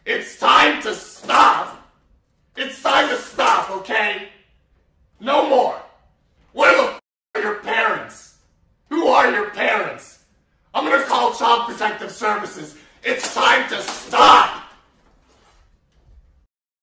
It's time to stop. It's time to stop, okay? No more. Where the f are your parents? Who are your parents? I'm gonna call Child Protective Services. It's time to stop.